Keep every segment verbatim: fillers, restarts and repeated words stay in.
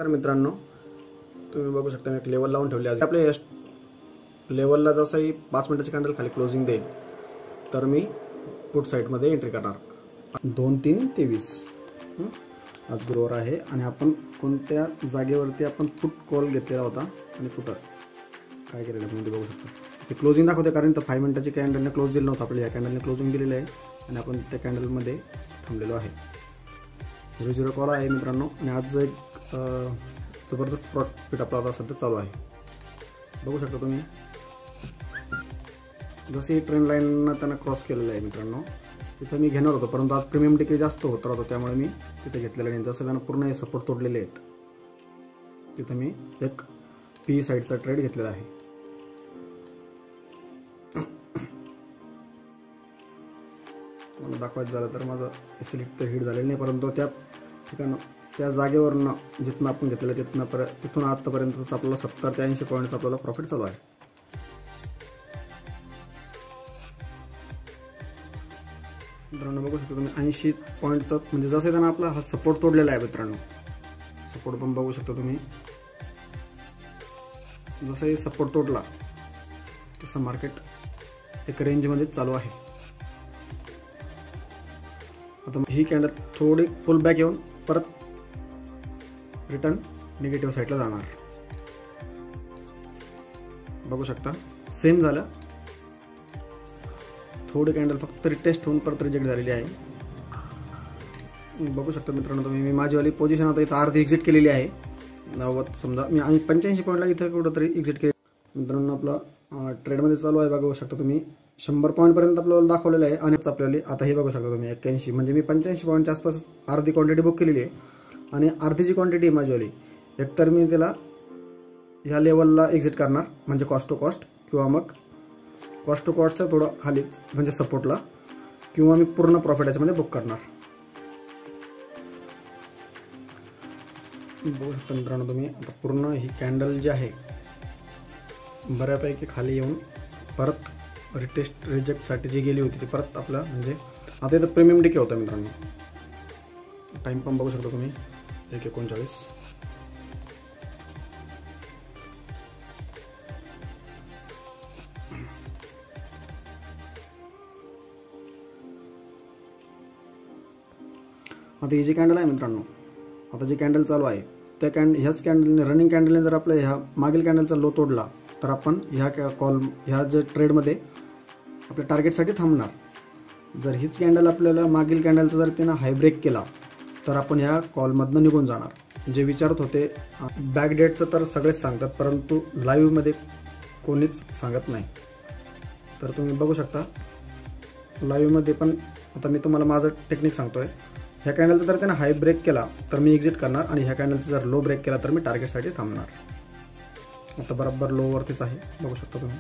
तर मित्रांनो, तुम्ही बघू शकता मी एक लेवल लावून ठेवली आहे. आपल्या लेवलला जसंही पाच मिनिटाची कॅन्डल खाली क्लोजिंग देईल तर मी पुट साईडमध्ये एंट्री करणार. दोन तीन तेवीस आज गुरुवार आहे आणि आपण कोणत्या जागेवरती आपण पुट कॉल घेतलेला होता आणि पुटर काय केलेलं तुम्ही बघू शकता. ते क्लोजिंग दाखवते कारण तर फाईव्ह मिनिटाची कॅन्डलने क्लोज दिलं नव्हतं, आपल्याला या कॅन्डलने क्लोजिंग दिलेलं आहे आणि आपण त्या कॅन्डलमध्ये थांबलेलो आहे. झिरो झिरो कॉल आहे मित्रांनो आणि आज एक जबरदस्त प्रॉफिट आपला आता सध्या चालू आहे. बघू शकता तुम्ही जसे ट्रेंड लाईननं त्यांना क्रॉस केलेलं आहे मित्रांनो. तिथं मी घेणार होतो परंतु आज प्रीमियम डिक्री जास्त होत राहतो त्यामुळे मी तिथे घेतलेलं नाही. जसं त्यांना पूर्ण हे सपोर्ट तोडलेले आहेत तिथं मी एक पी साईडचा ट्रेड घेतलेला आहे. मला दाखवायचं झालं तर माझं सिलेक्ट तर हिट झालेलं नाही परंतु त्या ठिकाणं त्या जागेवरनं जिथून आपण घेतलेलं तिथनं पर तिथून आत्तापर्यंतच आपल्याला सत्तर ते ऐंशी पॉईंटचा आपल्याला प्रॉफिट चालू आहे. मित्रांनो बघू शकता तुम्ही ऐंशी पॉईंटचा म्हणजे जसं त्यांना आपला हा सपोर्ट तोडलेला आहे मित्रांनो. सपोर्ट पण बघू शकता तुम्ही. जसंही सपोर्ट तोडला तसं मार्केट एक रेंजमध्ये चालू आहे. आता ही कॅन्डल थोडी पुल बॅक येऊन परत रिटर्न निगेटिव्ह साईडला जाणार. बघू शकता सेम झालं. थोडी कॅन्डल फक्त रिटेस्ट होऊन परत रिजेक्ट झालेली आहे. बघू शकता मित्रांनो तुम्ही मी माझीवाली पोझिशन आता इथं अर्धी एक्झिट केलेली आहे. नव्वद समजा मी आणि पंच्याऐंशी पॉईंटला इथं कुठंतरी एक्झिट केली. मित्रांनो आपला ट्रेडमध्ये चालू आहे. बघू शकता तुम्ही शंभर पॉईंटपर्यंत आपल्याला दाखवलेलं आहे आणि आपल्याला आता हे बघू शकता तुम्ही एक्क्याऐंशी म्हणजे मी पंच्याऐंशी पॉईंटच्या आसपास अर्धी क्वांटिटी बुक केलेली आहे आणि अर्धीची क्वांटिटी आहे माझीवाली. एकतर मी त्याला ह्या लेवलला एक्झिट करणार म्हणजे कॉस्ट टू कॉस्ट किंवा मग कॉस्ट टू कॉस्टचा थोडं खालीच म्हणजे सपोर्टला किंवा मी पूर्ण प्रॉफिट याच्यामध्ये बुक करणार. बघू शकता मित्रांनो तुम्ही आता पूर्ण ही कॅन्डल जी आहे बऱ्यापैकी खाली येऊन परत रिटेस्ट रिजेक्टसाठी जी गेली होती ती परत आपलं म्हणजे आता इथं प्रीमियम डिके होता मित्रांनो. टाईम पण बघू शकता तुम्ही एक एकोणचाळीस. आता ही जी कॅन्डल आहे मित्रांनो आता जी कॅन्डल चालू आहे त्या कॅन्ड ह्याच कॅन्डलने रनिंग कॅन्डलने जर आपल्या ह्या मागील कॅन्डलचा लो तोडला तर आपण ह्या कॉल ह्या जे ट्रेडमध्ये आपल्या टार्गेटसाठी थांबणार. जर हीच कॅन्डल आपल्याला मागील कॅन्डलचा जर त्यानं हाय ब्रेक केला तर आपण ह्या कॉलमधनं निघून जाणार. जे विचारत होते बॅक डेटचं तर सगळेच सांगतात परंतु लाईव्हमध्ये कोणीच सांगत नाही. तर तुम्ही बघू शकता लाईव्हमध्ये पण आता मी तुम्हाला माझं टेक्निक सांगतोय. ह्या कॅन्डलचा जर त्यानं हाय ब्रेक केला तर मी एक्झिट करणार आणि ह्या कॅन्डलचा जर लो ब्रेक केला तर मी टार्गेटसाठी थांबणार. आता बरोबर लोवरतीच आहे बघू शकता तुम्ही.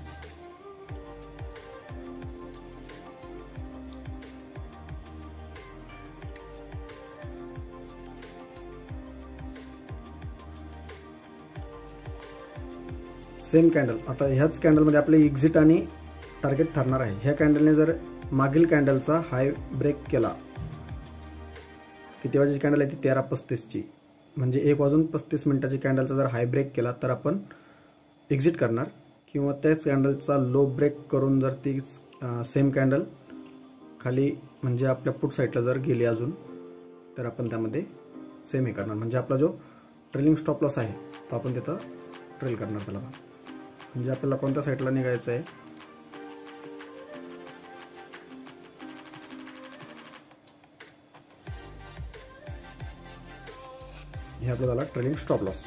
सेम कॅन्डल आता ह्याच कॅन्डलमध्ये आपले एक्झिट आणि टार्गेट ठरणार आहे. ह्या कॅन्डलने जर मागील कॅन्डलचा हाय ब्रेक केला किती वाजेची कॅन्डल आहे ती तेरा पस्तीसची म्हणजे एक वाजून पस्तीस मिनिटाची कॅन्डलचा जर हाय ब्रेक केला तर आपण एक्झिट करणार किंवा त्याच कॅन्डलचा लो ब्रेक करून जर ती सेम कॅन्डल खाली म्हणजे आपल्या पुट साईडला जर गेली अजून तर आपण त्यामध्ये सेम हे करणार म्हणजे आपला जो ट्रेलिंग स्टॉप लॉस आहे तो आपण तिथं ट्रेल करणार त्याला. म्हणजे आपल्याला कोणत्या साईडला निघायचं आहे हे आपलं झालं ट्रेलिंग स्टॉप लॉस.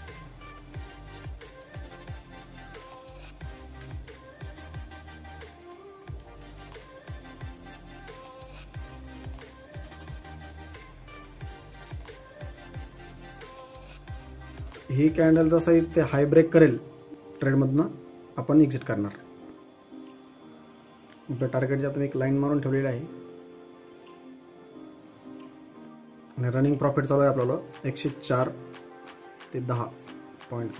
ही कॅन्डल जसं ते हाय ब्रेक करेल ट्रेडमधनं आपण एक्झिट करणार. आपल्या टार्गेटच्या तुम्ही एक लाईन मारून ठेवलेली आहे आणि रनिंग प्रॉफिट चालू आहे आपल्याला एकशे चार ते दहा पॉईंटचं.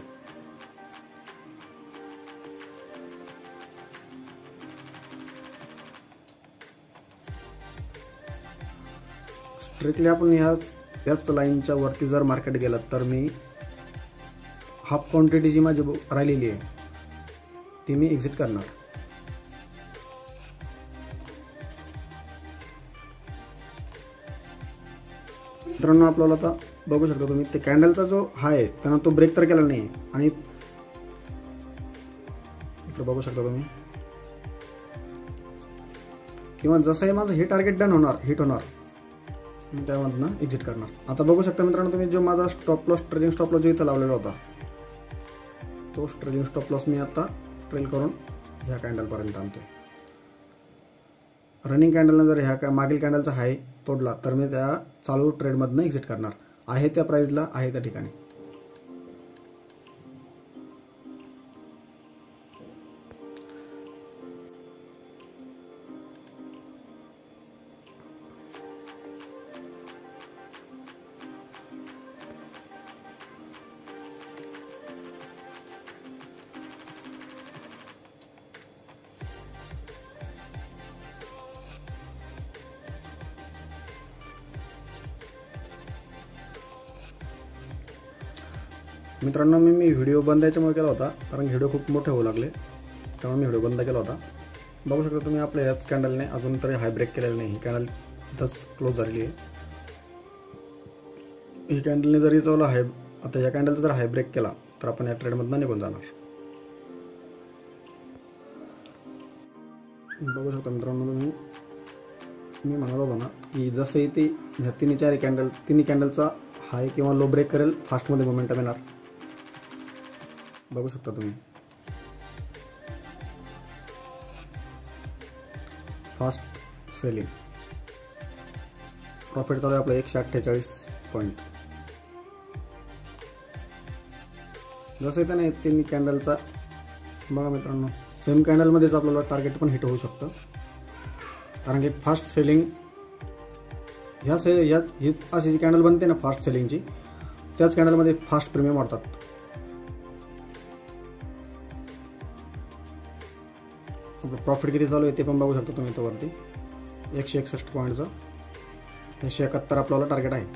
स्ट्रिक्टली आपण ह्याच याच लाईनच्या वरती जर मार्केट गेलं तर मी हाफ क्वांटिटी जी माझी राहिलेली आहे ती मी एक्झिट करणार. मित्रांनो आपल्याला आता बघू शकता तुम्ही ते कॅन्डलचा जो हाय आहे त्यांना तो ब्रेक तर केला नाही आणि इकडे बघू शकता तुम्ही किंवा जसंही माझं हे टार्गेट डन होणार हिट होणार मी त्यामधनं एक्झिट करणार. आता बघू शकता मित्रांनो तुम्ही जो माझा stop loss trailing stop loss जो इथं लावलेला होता तो ट्रेलिंग स्टॉप लॉस मी आता ट्रेल करून ह्या कॅन्डलपर्यंत आणतोय. रनिंग कॅन्डलनं जर ह्या मागील कॅन्डलचा हाय तोडला तर मी त्या चालू ट्रेडमधनं एक्झिट करणार आहे त्या प्राइसला आहे त्या ठिकाणी. मित्रांनो मी मी व्हिडिओ बंद याच्यामुळे केला होता कारण व्हिडिओ खूप मोठे होऊ लागले त्यामुळे मी व्हिडिओ बंद केला होता. बघू शकता तुम्ही आपल्या ह्याच कॅन्डलने अजून तरी हाय ब्रेक केलेला नाही. ही कॅन्डल इथंच क्लोज झालेली आहे. ही कॅन्डलने जरी चालू हाय आता या कॅन्डलचा जर हाय ब्रेक केला तर आपण या ट्रेडमधनं निघून जाणार. बघू शकता मित्रांनो तुम्ही मी म्हणालो होतो ना की जसं इथे ह्या तिन्ही चार कॅन्डल तिन्ही कॅन्डलचा हाय किंवा लो ब्रेक करेल फास्टमध्ये मोमेंटम येणार. बघू शकता तुम्ही फास्ट सेलिंग प्रॉफिट चालू आहे आपलं एकशे अठ्ठेचाळीस पॉईंट. जसं इथं नाही तीन कॅन्डलचा बघा मित्रांनो सेम कॅन्डलमध्येच आपल्याला टार्गेट पण हिट होऊ शकतं कारण की फास्ट सेलिंग ह्या से ह्या ही अशी जी कॅन्डल बनते ना फास्ट सेलिंगची त्याच कॅन्डलमध्ये फास्ट प्रीमियम वाढतात. प्रॉफिट किती चालू आहे ते पण बघू शकता तुम्ही इथं वरती एकशे एकसष्ट पॉईंटचं एकशे एकाहत्तर आपल्याला टार्गेट आहे.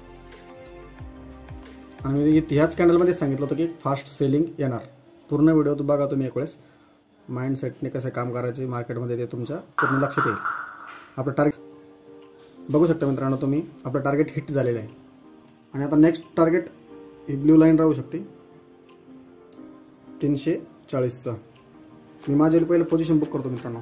आणि ह्याच कॅन्डलमध्ये सांगितलं होतं की फास्ट सेलिंग येणार. पूर्ण व्हिडिओ तो बघा तुम्ही एक वेळेस माइंडसेटने कसं काम करायचे मार्केटमध्ये ते तुमच्या पूर्ण लक्षात येईल. आपलं टार्गेट बघू शकता मित्रांनो तुम्ही आपलं टार्गेट हिट झालेलं आहे. आणि आता नेक्स्ट टार्गेट ही ब्ल्यू लाईन राहू शकते तीनशे चाळीसचं. मी माझे पहिले पोझिशन बुक करतो मित्रांनो.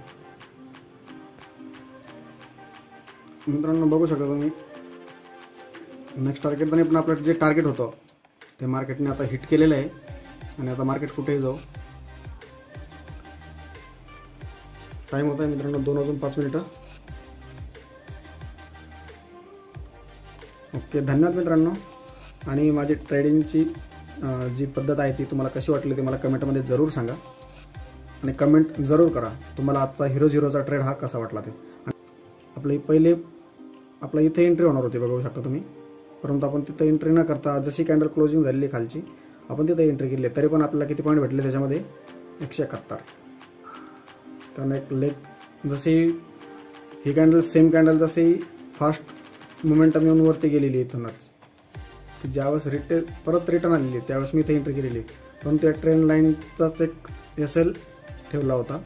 मित्रांनो बघू शकता तुम्ही नेक्स्ट टार्गेट पण आपलं जे टार्गेट होतं ते मार्केटने आता हिट केलेलं आहे. आणि आता मार्केट कुठेही जाऊ टाइम होता आहे मित्रांनो दोन वाजून पाच मिनिटं. ओके धन्यवाद मित्रांनो. आणि माझी ट्रेडिंगची जी पद्धत आहे ती तुम्हाला कशी वाटली ते मला कमेंटमध्ये जरूर सांगा आणि कमेंट जरूर करा तुम्हाला आजचा हिरो झिरोचा ट्रेड हा कसा वाटला ते. आपले पहिले आपला इथे एंट्री होणार होती बघू शकता तुम्ही परंतु आपण तिथं एंट्री न करता जशी कॅन्डल क्लोजिंग झालेली खालची आपण तिथं एंट्री केली तरी पण आपल्याला किती पॉईंट भेटले त्याच्यामध्ये एकशे एकाहत्तर. त्यानं एक लेग जशी ही कॅन्डल सेम कॅन्डल जशी फास्ट मोमेंटम येऊन वरती गेलेली इथूनच की ज्यावेळेस रिटे परत रिटर्न आलेली त्यावेळेस मी इथे एंट्री केलेली पण त्या ट्रेंड लाईनचाच एक एस एल ठेवला होता.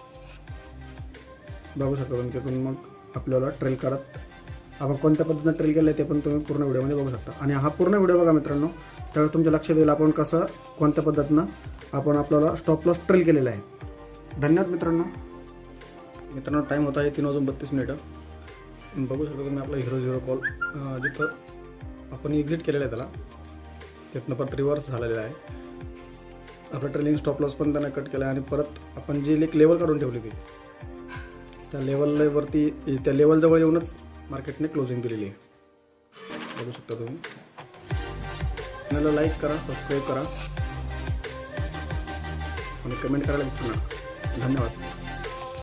बघू शकता तुम्ही तिथून मग आपल्याला ट्रेल करत आपण कोणत्या पद्धतीने ट्रेल केलं आहे ते पण तुम्ही पूर्ण व्हिडिओमध्ये बघू शकता. आणि हा पूर्ण व्हिडिओ बघा मित्रांनो त्यावेळेस तुमच्या लक्षात येईल आपण कसं कोणत्या पद्धतीनं आपण आपल्याला स्टॉप लॉस ट्रेल केलेला आहे. धन्यवाद मित्रांनो. मित्रांनो टाईम होता आहे तीन वाजून बत्तीस मिनिटं. बघू शकता तुम्ही आपला हिरो झिरो कॉल जिथं आपण एक्झिट केलेलं आहे त्याला तिथनं परत रिव्हर्स झालेला आहे. आपलं ट्रेलिंग स्टॉप लॉस पण त्यानं कट केला आहे आणि परत आपण जी एक लेवल काढून ठेवली होती त्या लेवलवरती त्या लेवलजवळ येऊनच मार्केटने क्लोजिंग दिलेली आहे. बघू शकता तुम्ही. चॅनलला लाईक करा सबस्क्राईब करा आणि कमेंट करायला विसरू नका. धन्यवाद.